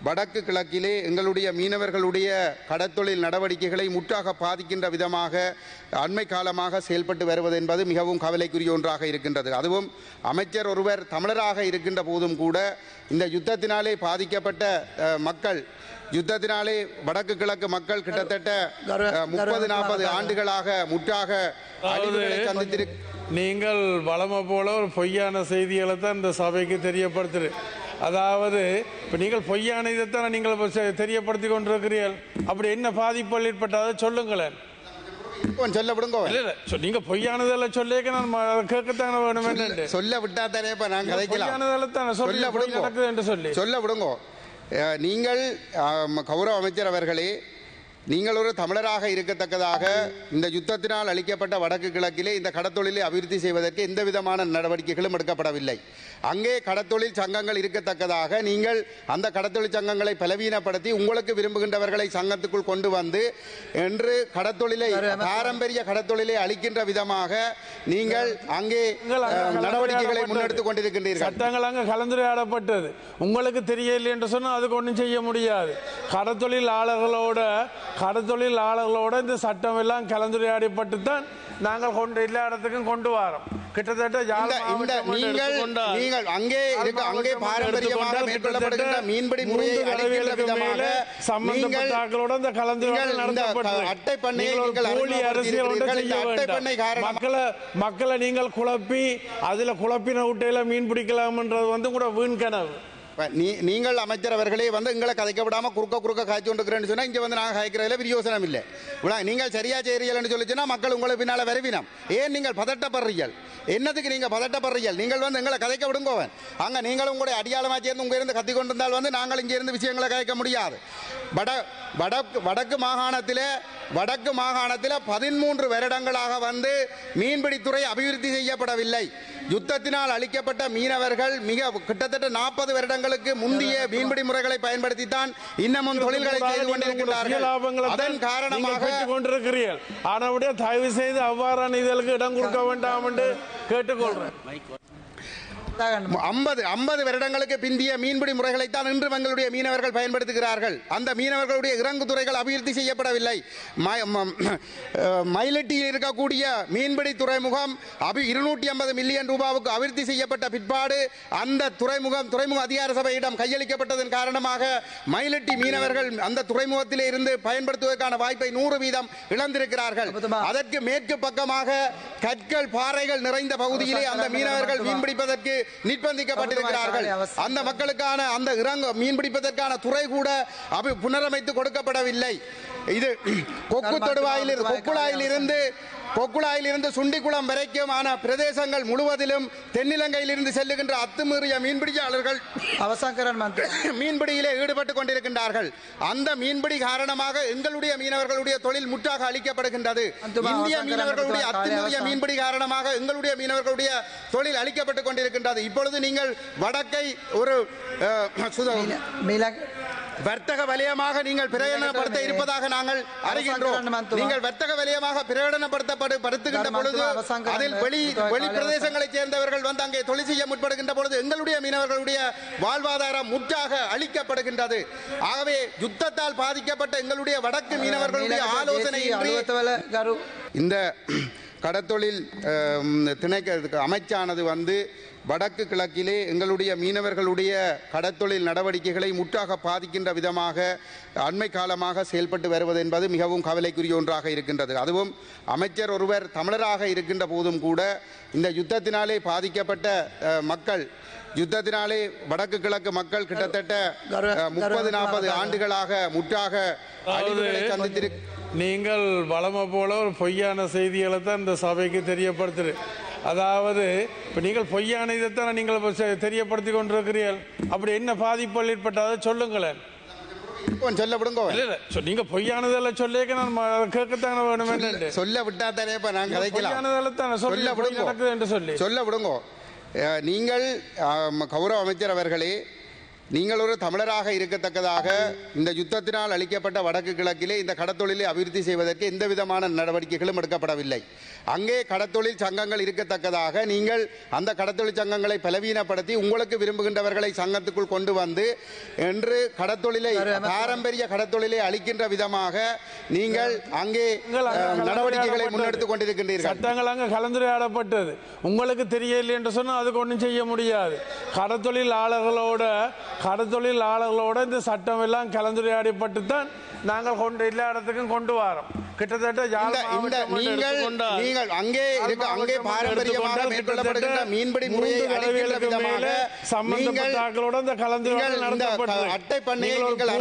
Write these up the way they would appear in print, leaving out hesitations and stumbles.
வடக்கு கிழக்கிலே எங்களுடைய மீனவர்களுடைய கடத்தொழில் நடவடிக்கைகளை முற்றாக பாதிக்கின்ற விதமாக அண்மை காலமாக செயல்பட்டு வருவது என்பது மிகவும் கவலைக்குரிய ஒன்றாக இருக்கின்றது. அதுவும் அமைச்சர் ஒருவர் தமிழராக இருக்கின்ற போதும் கூட இந்த யுத்தத்தினாலே பாதிக்கப்பட்ட மக்கள், யுத்தத்தினாலே வடக்கு கிழக்கு மக்கள் கிட்டத்தட்ட 30-40 ஆண்டுகளாக முற்றாக அழிவுகளை சந்தித்திரு. நீங்கள் வளமை போல ஒரு பொய்யான செய்திகளை தான் இந்த சபைக்கு தெரியப்படுத்துரு. அதாவது இப்போ நீங்கள் பொய்யான இதைத்தான் நீங்கள் தெரியப்படுத்தி கொண்டிருக்கிறீர்கள். அப்படி என்ன பாதிப்புகள் ஏற்பட்டதை சொல்லுங்களேன். சொல்ல விடுங்க. நீங்க பொய்யானதெல்லாம் சொல்லிக்க நான் கேட்கத்தான வேணும். சொல்ல விட்டா தானே இப்ப நான் கதைக்கலாம். சொல்ல விடுங்க, சொல்ல விடுங்க. நீங்கள் கௌரவ அமைச்சர் அவர்களே, நீங்கள் ஒரு தமிழராக இருக்கத்தக்கதாக இந்த யுத்தத்தினால் அளிக்கப்பட்ட வடக்கு கிழக்கிலே இந்த கடத்தொழிலை அபிவிருத்தி செய்வதற்கு எந்த விதமான நடவடிக்கைகளும் எடுக்கப்படவில்லை. அங்கே கடத்தொழில் சங்கங்கள் இருக்கத்தக்கதாக நீங்கள் அந்த கடத்தொழில் சங்கங்களை பலவீனப்படுத்தி உங்களுக்கு விரும்புகின்றவர்களை சங்கத்துக்குள் கொண்டு வந்து என்று கடத்தொழிலை, பாரம்பரிய கடத்தொழிலை அளிக்கின்ற விதமாக நீங்கள் அங்கே நடவடிக்கைகளை முன்னெடுத்துக் கொண்டிருக்கின்றீர்கள். சட்டங்கள் அங்கே கலந்துரையாடப்பட்டது. உங்களுக்கு தெரியவில்லை என்று சொன்னால் அதுக்கு ஒன்றும் செய்ய முடியாது. கடத்தொழிலாளர்களோட இந்த சட்டம் எல்லாம் கலந்துரையாடப்பட்டு தான் நாங்கள் கொண்டு எல்லா இடத்துக்கும் கொண்டு வரோம். கிட்டத்தட்ட நீங்கள் அங்கே பாரம்பரியமாக மேற்கொள்ளப்படுகின்ற மீன்பிடி முறையை அளிக்கின்ற விதமாக சம்பந்தப்பட்டவர்களோட இந்த கலந்துரையாடல் நடத்தப்பட்டது. அட்டை பண்ணையை மக்களை நீங்கள் குழப்பி அதுல குழப்பின விட்டையில மீன் பிடிக்கலாம்ன்றது கூட வீண் கனவு. நீங்கள் அமைச்சர் அவர்களே எங்களை கதைக்க விடாம குறுக்க காய்ச்சி கொண்டிருக்கிறேன்னு சொன்னா இங்க நாங்கள் காய்க்கிறதுல விரியோசனம் இல்லை. நீங்கள் சரியா செய்யறீர்கள் சொல்லிச்சுன்னா மக்கள் உங்களுக்கு பின்னால வரவினம். ஏன் நீங்கள் பதட்டப்படுறீர்கள்? என்னதுக்கு நீங்க பதட்டப்படுறீர்கள்? நீங்கள் எங்களை கதைக்க விடுங்கோவன். அங்க நீங்கள் உங்களுடைய அடியாளமா சேர்ந்து உங்க இருந்து கத்தி கொண்டிருந்தால் நாங்கள் இங்க இருந்து விஷயங்களை கதைக்க முடியாது. வடக்கு மாகாணத்தில் 13 வருடங்களாக மீன்பிடித்துறை அபிவிருத்தி செய்யப்படவில்லை. யுத்தத்தினால் அளிக்கப்பட்ட மீனவர்கள் கிட்டத்தட்ட 40 வருடங்களுக்கு முந்தைய மீன்பிடி முறைகளை பயன்படுத்தித்தான் இன்னமும் தொழில்களை செய்து கொண்டிருக்கிறார்கள். அதன் காரணமாக கொண்டிருக்கிறீர்கள். ஆனால் தயவு செய்து அவ்வாறான இதற்கு இடம் கொடுக்க வேண்டாம் என்று கேட்டுக்கொள்றேன். 50 வருடங்களுக்கு பிந்திய மீன்பிடி முறைகளைத்தான் இன்று எங்களுடைய மீனவர்கள் பயன்படுத்துகிறார்கள். அந்த மீனவர்களுடைய இறங்கு துறைகள் அபிவிருத்தி செய்யப்படவில்லை. மயிலட்டியில் இருக்கக்கூடிய மீன்பிடி துறைமுகம் 250 மில்லியன் ரூபாவுக்கு அபிவிருத்தி செய்யப்பட்ட பிற்பாடு அந்த துறைமுக அதிகார சபையிடம் கையளிக்கப்பட்டதன் காரணமாக மயிலட்டி மீனவர்கள் அந்த துறைமுகத்திலே இருந்து பயன்படுத்துவதற்கான வாய்ப்பை 100% இழந்திருக்கிறார்கள். அதற்கு மேற்கு பக்கமாக கற்கள், பாறைகள் நிறைந்த பகுதியிலே அந்த மீனவர்கள் மீன்பிடிப்பதற்கு நிர்பந்திக்கப்பட்டிருக்கிறார்கள். அந்த மக்களுக்கான அந்த மீன்பிடிப்பதற்கான துறை கூட புனரமைத்து கொடுக்கப்படவில்லை. இது கொக்குழாயிலிருந்து சுண்டிக்குளம் வரைக்குமான பிரதேசங்கள் முழுவதிலும் தென்னிலங்கையிலிருந்து செல்லுகின்ற அத்துமீறிய மீன்பிடியாளர்கள் மீன்பிடியிலே ஈடுபட்டுக் கொண்டிருக்கின்றார்கள். அந்த மீன்பிடி காரணமாக எங்களுடைய மீனவர்களுடைய தொழில் முற்றாக அளிக்கப்படுகின்றது. இந்திய மீனவர்களுடைய அத்துமீறிய மீன்பிடி காரணமாக எங்களுடைய மீனவர்களுடைய தொழில் அளிக்கப்பட்டுக் கொண்டிருக்கின்றது. இப்பொழுது நீங்கள் வடக்கை ஒரு வர்த்தக வலயமாக நீங்கள் பிரகடனப்படுத்த இருப்பதாக நாங்கள் அறிகின்றோம். நீங்கள் வர்த்தக வலயமாக பிரகடனப்படுத்துகின்ற பொழுது அதில் வெளி பிரதேசங்களைச் சேர்ந்தவர்கள் அங்கே தொழில் செய்ய முற்படுகின்ற பொழுது எங்களுடைய மீனவர்களுடைய வாழ்வாதாரம் முற்றாக அளிக்கப்படுகின்றது. ஆகவே யுத்தத்தால் பாதிக்கப்பட்ட எங்களுடைய வடக்கு மீனவர்களுடைய ஆலோசனை இந்த கடத்தொழில் அமைச்சானது வடக்கு கிழக்கிலே எங்களுடைய மீனவர்களுடைய கடத்தொழில் நடவடிக்கைகளை முற்றாக பாதிக்கின்ற விதமாக அண்மை காலமாக செயல்பட்டு வருவது என்பது மிகவும் கவலைக்குரிய ஒன்றாக இருக்கின்றது. அதுவும் அமைச்சர் ஒருவர் தமிழராக இருக்கின்ற போதும் கூட இந்த யுத்தத்தினாலே பாதிக்கப்பட்ட மக்கள், யுத்தத்தினாலே வடக்கு கிழக்கு மக்கள் கிட்டத்தட்ட 30-40 ஆண்டுகளாக முற்றாக அழிவுகளை சந்தித்திரு. நீங்கள் வளமை போல ஒரு பொய்யான செய்திகளை தான் இந்த சபைக்கு தெரியப்படுத்துரு. அதாவது இப்போ நீங்கள் பொய்யான இதைத்தான் நீங்கள் தெரியப்படுத்தி கொண்டிருக்கிறீர்கள். அப்படி என்ன பாதிப்புகள் ஏற்பட்டதை சொல்லுங்களேன். சொல்ல விடுங்க. நீங்க பொய்யானதெல்லாம் சொல்லிக்க நான் கேட்கத்தான வேணும். சொல்ல விட்டா தானே இப்ப நான் கதைக்கலாம். சொல்ல விடுங்க. நீங்கள் கௌரவ அமைச்சர் அவர்களே, நீங்கள் ஒரு தமிழராக இருக்கத்தக்கதாக இந்த யுத்தத்தினால் அளிக்கப்பட்ட வடக்கு கிழக்கிலே இந்த கடத்தொழிலை அபிவிருத்தி செய்வதற்கு எந்த விதமான நடவடிக்கைகளும் எடுக்கப்படவில்லை. அங்கே கடத்தொழில் சங்கங்கள் இருக்கத்தக்கதாக நீங்கள் அந்த கடத்தொழில் சங்கங்களை பலவீனப்படுத்தி உங்களுக்கு விரும்புகின்றவர்களை சங்கத்துக்குள் கொண்டு வந்து என்று கடத்தொழிலை பாரம்பரிய கடத்தொழிலை அளிக்கின்ற விதமாக நீங்கள் அங்கே நடவடிக்கைகளை முன்னெடுத்துக் கொண்டிருக்கின்றீர்கள். சட்டங்கள் அங்கே கலந்துரையாடப்பட்டது. உங்களுக்கு தெரியவில்லை என்று சொன்னால் அதுக்கு ஒன்றும் செய்ய முடியாது. கடத்தொழிலாளர்களோட இந்த சட்டம் எல்லாம் கலந்துரையாடப்பட்டு தான் நாங்கள் எல்லா இடத்துக்கும் கொண்டு வரோம். கிட்டத்தட்ட நீங்கள் அங்கே பாரம்பரியமாக மேற்கொள்ளப்படுகின்ற மீன்பிடி முறையை அளிக்கின்ற விதமாக சம்பந்தப்பட்ட ஆட்களோட இந்த கலந்துரையாடல் நடத்தப்பட்டது. அட்டை பண்ணையை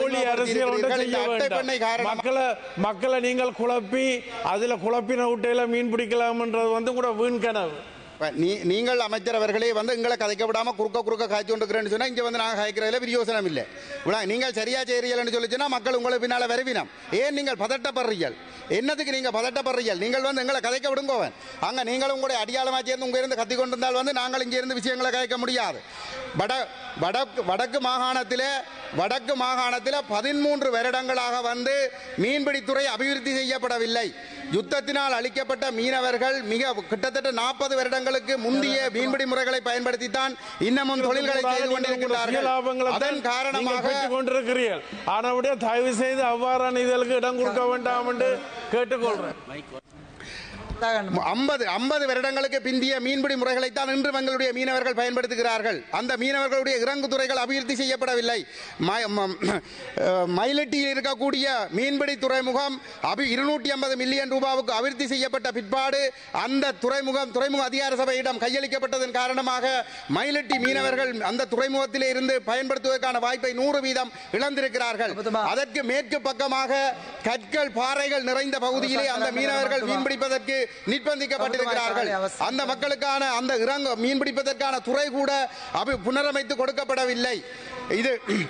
மக்களை நீங்கள் குழப்பி அதுல குழப்பின விட்டையில மீன் பிடிக்கலாம்ன்றது கூட வீண் கனவு. நீங்கள் அமைச்சர் அவர்களே எங்களை கதைக்க விடாம குறுக்க காய்ச்சி கொண்டிருக்கிறேன்னு சொன்னா இங்க நாங்கள் காய்க்கிறதுல பிரயோசனம் இல்லை. நீங்கள் சரியா செய்யறீங்கன்னு சொல்லிச்சுன்னா மக்கள் உங்களை பின்னால வருவினம். ஏன் நீங்கள் பதட்டப்படுறீர்கள்? என்னதுக்கு நீங்க பதட்டப்படுறீர்கள்? நீங்கள் எங்களை கதைக்க விடுங்கோவன். அங்க நீங்களும் கூட அடியாளமா சேர்ந்து உங்க இருந்து கத்தி கொண்டிருந்தால் நாங்கள் இங்க இருந்து விஷயங்களை கதைக்க முடியாது. வடக்கு மாகாணத்தில் 13 வருடங்களாக மீன்பிடித்துறை அபிவிருத்தி செய்யப்படவில்லை. யுத்தத்தினால் அளிக்கப்பட்ட மீனவர்கள் கிட்டத்தட்ட 40 வருடங்களுக்கு முந்தைய மீன்பிடி முறைகளை பயன்படுத்தித்தான் இன்னமும் தொழில்களை செய்து கொண்டிருக்கிறார்கள். அதன் காரணமாக கொண்டிருக்கிறீர்கள். ஆனால் தயவு செய்து அவ்வாறான இதற்கு இடம் கொடுக்க வேண்டாம் என்று கேட்டுக்கொள்றேன். 50 வருடங்களுக்கு பிந்திய மீன்பிடி முறைகளைத்தான் இன்று எங்களுடைய மீனவர்கள் பயன்படுத்துகிறார்கள். அந்த மீனவர்களுடைய இறங்கு துறைகள் அபிவிருத்தி செய்யப்படவில்லை. மயிலட்டியில் இருக்கக்கூடிய மீன்பிடி துறைமுகம் 250 மில்லியன் ரூபாவுக்கு அபிவிருத்தி செய்யப்பட்ட பிற்பாடு அந்த துறைமுக அதிகார சபையிடம் கையளிக்கப்பட்டதன் காரணமாக மயிலட்டி மீனவர்கள் அந்த துறைமுகத்திலே இருந்து பயன்படுத்துவதற்கான வாய்ப்பை 100% இழந்திருக்கிறார்கள். அதற்கு மேற்கு பக்கமாக கற்கள் பாறைகள் நிறைந்த பகுதியிலே அந்த மீனவர்கள் மீன்பிடிப்பதற்கு நிர்பந்திக்கப்பட்டிருக்கிறார்கள். அந்த மக்களுக்கான அந்த மீன்பிடிப்பதற்கான துறை கூட புனரமைத்து கொடுக்கப்படவில்லை. இது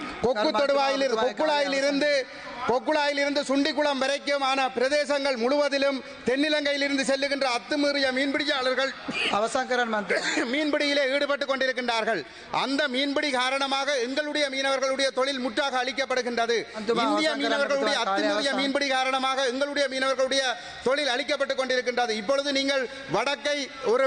கொக்குழாயிலிருந்து சுண்டிக்குளம் வரைக்குமான பிரதேசங்கள் முழுவதிலும் தென்னிலங்கையிலிருந்து செல்லுகின்ற அத்துமீறிய மீன்பிடியாளர்கள் மீன்பிடியிலே ஈடுபட்டுக் கொண்டிருக்கின்றார்கள். அந்த மீன்பிடி காரணமாக எங்களுடைய மீனவர்களுடைய தொழில் முற்றாக அளிக்கப்படுகின்றது. இந்திய மீனவர்களுடைய அத்துமீறிய மீன்பிடி காரணமாக எங்களுடைய மீனவர்களுடைய தொழில் அளிக்கப்பட்டுக் கொண்டிருக்கின்றது. இப்பொழுது நீங்கள் வடக்கை ஒரு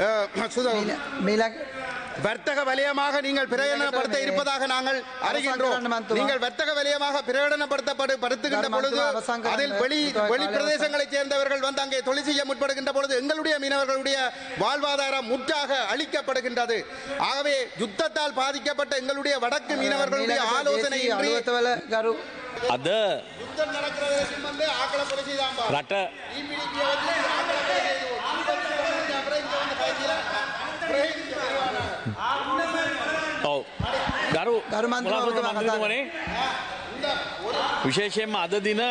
வர்த்தக வலயமாக நீங்கள் பிரகடனப்படுத்த இருப்பதாக நாங்கள் அறிகின்றோம். நீங்கள் வர்த்தக வலயமாக பிரகடனப்படுத்தப்படுகின்ற பொழுது அதில் வெளி பிரதேசங்களைச் சேர்ந்தவர்கள் அங்கே தொழில் செய்ய முற்படுகின்ற பொழுது எங்களுடைய மீனவர்களுடைய வாழ்வாதாரம் முற்றாக அளிக்கப்படுகின்றது. ஆகவே யுத்தத்தால் பாதிக்கப்பட்ட எங்களுடைய வடக்கு மீனவர்களுடைய ஆலோசனை විශේෂයෙන්ම අද දින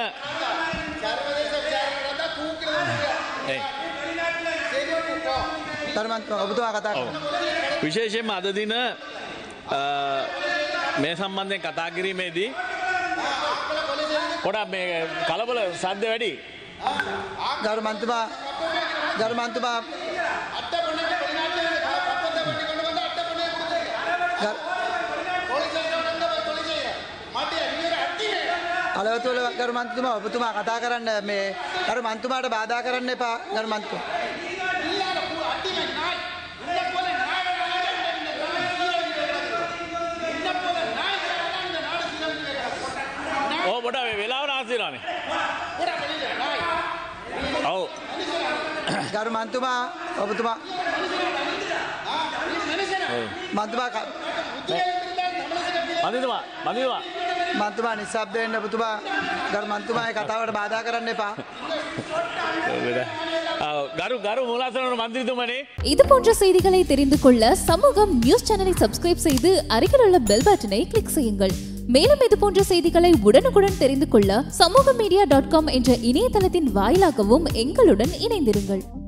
විශේෂයෙන්ම අද දින මේ සම්බන්ධයෙන් කතා කිරීමේදී පොඩක් මේ කලබල සද්ද වැඩි. ගරු මන්ත්‍රී අලවතුල ගරු මන්ත්‍රීතුමා ඔබතුමා කතා කරන්න මේ ගරු මන්ත්‍රීතුමාට බාධා කරන්න එපා ගරු මන්ත්‍රීතුමා. ඔව් පොඩ වෙලාව නාස්ති වෙනවානේ. ඔව් ගරු මන්ත්‍රීතුමා ඔබතුමා මන්ත්‍රීතුමා නිශ්ශබ්ද වෙන්න ඔබතුමා ගරු මන්ත්‍රීතුමාගේ කතාවට බාධා කරන්න එපා. இது போன்ற செய்திகளை தெரிந்து கொள்ள சமூகம் நியூஸ் சேனலை சப்ஸ்கிரைப் செய்து அருகில் உள்ள பெல் பட்டனை கிளிக் செய்யுங்கள். மேலும் இது போன்ற செய்திகளை உடனுக்குடன் தெரிந்து கொள்ள சமூகமீடியா.com என்ற இணையதளத்தின் வாயிலாகவும் எங்களுடன் இணைந்திருங்கள்.